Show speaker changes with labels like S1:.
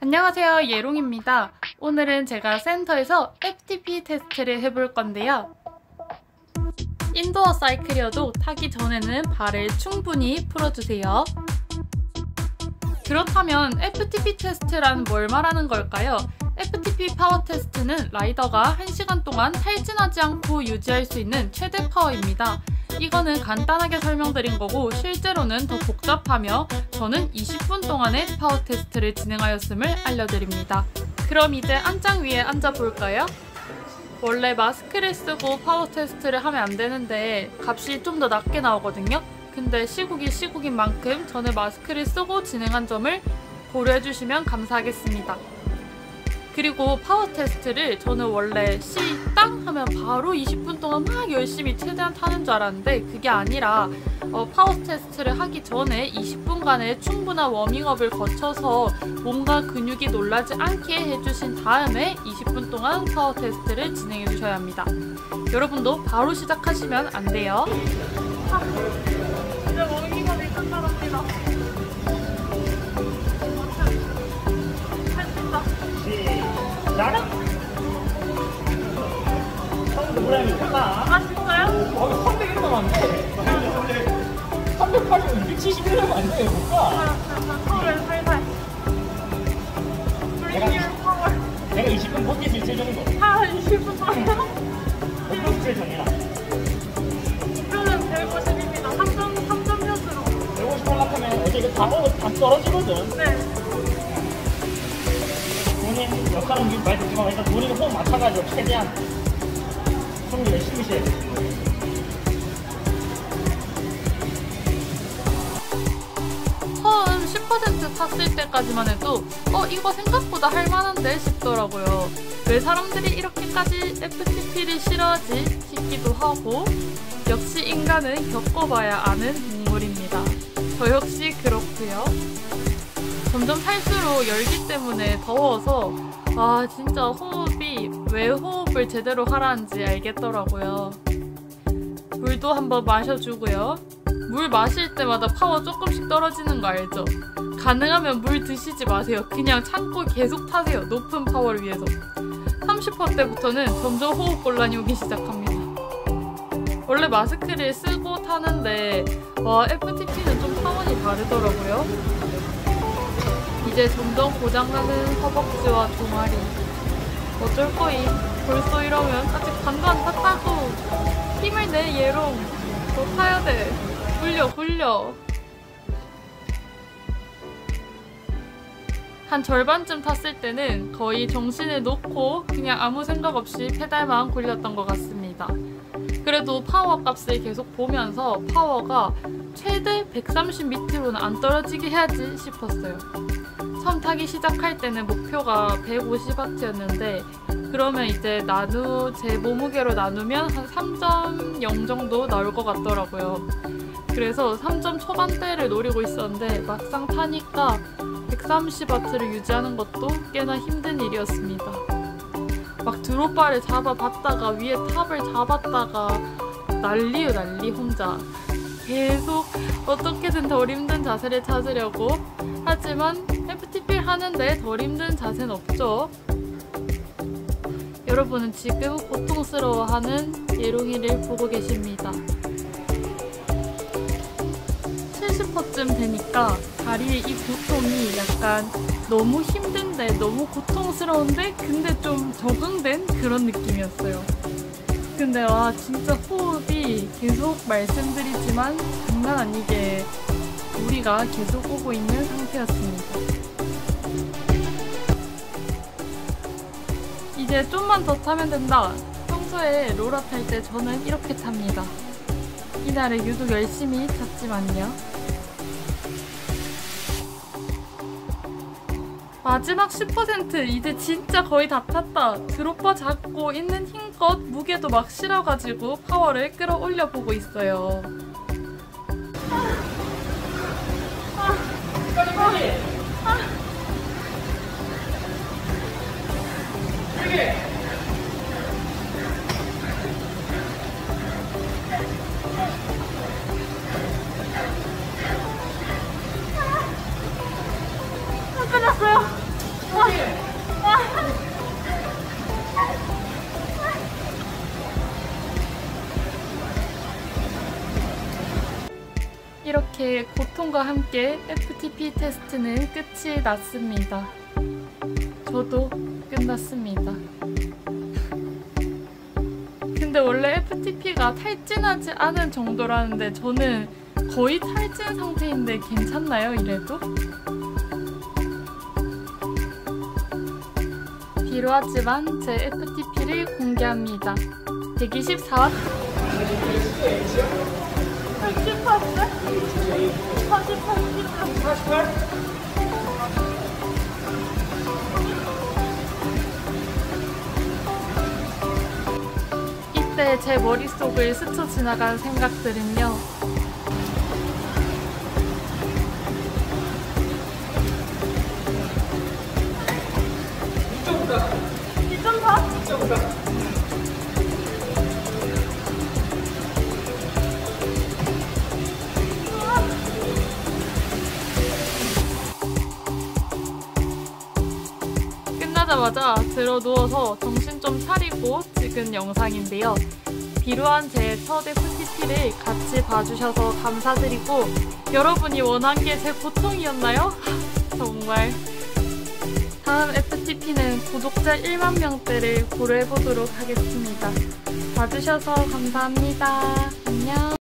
S1: 안녕하세요, 예롱입니다. 오늘은 제가 센터에서 FTP 테스트를 해볼 건데요. 인도어 사이클이어도 타기 전에는 발을 충분히 풀어주세요. 그렇다면 FTP 테스트란 뭘 말하는 걸까요? FTP 파워 테스트는 라이더가 1시간 동안 탈진하지 않고 유지할 수 있는 최대 파워입니다. 이거는 간단하게 설명드린 거고 실제로는 더 복잡하며 저는 20분 동안의 파워 테스트를 진행하였음을 알려드립니다. 그럼 이제 안장 위에 앉아볼까요? 원래 마스크를 쓰고 파워 테스트를 하면 안 되는데 값이 좀 더 낮게 나오거든요. 근데 시국이 시국인 만큼 저는 마스크를 쓰고 진행한 점을 고려해주시면 감사하겠습니다. 그리고 파워 테스트를 저는 원래 시땅 하면 바로 20분 동안 막 열심히 최대한 타는 줄 알았는데 그게 아니라 파워 테스트를 하기 전에 20분간의 충분한 워밍업을 거쳐서 몸과 근육이 놀라지 않게 해주신 다음에 20분 동안 파워 테스트를 진행해 주셔야 합니다. 여러분도 바로 시작하시면 안 돼요. 이제 워밍업이 끝나갑니다.
S2: 나랑 처음부터 모양이 크다.
S1: 아 진짜요?
S2: 300 이러면 안 돼. 380은 270 이러면 안 돼. 볼까?
S1: 파워를 살살.
S2: 내가 20분 버틸 수 있을 정도.
S1: 20분 동안요?
S2: 어떤 수를 정해라.
S1: 목표는 150입니다. 3점 몇으로.
S2: 150 하려면 어제 이거 다 떨어지거든.
S1: 네.
S2: 본인 역할은 많이 듣지만 일단 본인은 호흡 맞춰가지고 최대한 손을 열심히 쉬어야 돼.
S1: 처음 10% 탔을 때까지만 해도 이거 생각보다 할만한데 싶더라고요. 왜 사람들이 이렇게까지 FTP를 싫어하지 싶기도 하고 역시 인간은 겪어봐야 아는 동물입니다. 저 역시 그렇고요. 점점 탈수록 열기 때문에 더워서 진짜 호흡이 왜 호흡을 제대로 하라는지 알겠더라고요. 물도 한번 마셔주고요. 물 마실 때마다 파워 조금씩 떨어지는 거 알죠? 가능하면 물 드시지 마세요. 그냥 참고 계속 타세요. 높은 파워를 위해서. 30%대부터는 점점 호흡 곤란이 오기 시작합니다. 원래 마스크를 쓰고 타는데 FTP는 좀 차원이 다르더라고요. 이제 점점 고장나는 허벅지와 종아리. 어쩔 거임. 벌써 이러면 아직 반도 안 탔다고. 힘을 내 예롱. 더 타야 돼. 굴려. 한 절반쯤 탔을 때는 거의 정신을 놓고 그냥 아무 생각 없이 페달만 굴렸던 것 같습니다. 그래도 파워 값을 계속 보면서 파워가 최대 130 밑으로는 안 떨어지게 해야지 싶었어요. 처음 타기 시작할 때는 목표가 150W였는데 그러면 이제 제 몸무게로 나누면 한 3.0 정도 나올 것 같더라고요. 그래서 3점 초반대를 노리고 있었는데 막상 타니까 130W를 유지하는 것도 꽤나 힘든 일이었습니다. 막 드롭바를 잡아봤다가 위에 탑을 잡았다가 난리 혼자. 계속 어떻게든 덜 힘든 자세를 찾으려고 하지만 FTP를 하는데 덜 힘든 자세는 없죠. 여러분은 지금 고통스러워하는 예롱이를 보고 계십니다. 70%쯤 되니까 다리의 이 고통이 약간 너무 힘든데 너무 고통스러운데 근데 좀 적응된 그런 느낌이었어요. 근데 진짜 호흡이 계속 말씀드리지만 장난 아니게 무리가 계속 오고 있는 상태였습니다. 이제 좀만 더 타면 된다. 평소에 롤러 탈 때 저는 이렇게 탑니다. 이날은 유독 열심히 탔지만요. 마지막 10% 이제 진짜 거의 다 탔다. 드롭바 잡고 있는 힘껏 무게도 막 실어가지고 파워를 끌어올려 보고 있어요.
S2: 빨리.
S1: 끝났어요. 와. 이렇게 고통과 함께 FTP 테스트는 끝이 났습니다. 저도 끝났습니다. 근데 원래 FTP가 탈진하지 않은 정도라는데 저는 거의 탈진 상태인데 괜찮나요? 이래도? 비루하지만 제 FTP를 공개합니다. 124W 88세? 48kg 이때 제 머릿속을 스쳐 지나간 생각들은요, 끝나자마자 들어 누워서 정신 좀 차리고 찍은 영상인데요. 비루한 제 첫 FTP를 같이 봐주셔서 감사드리고, 여러분이 원한 게 제 고통이었나요? 정말. 다음 FTP는 구독자 1만 명대를 고려해보도록 하겠습니다. 봐주셔서 감사합니다. 안녕.